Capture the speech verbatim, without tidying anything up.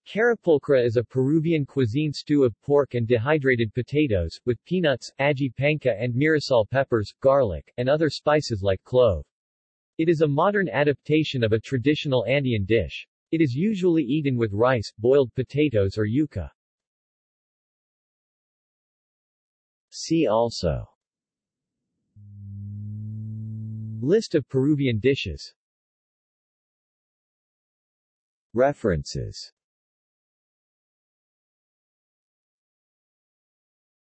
Carapulcra is a Peruvian cuisine stew of pork and dehydrated potatoes, with peanuts, ají panca and mirasol peppers, garlic, and other spices like clove. It is a modern adaptation of a traditional Andean dish. It is usually eaten with rice, boiled potatoes or yuca. See also: List of Peruvian dishes. References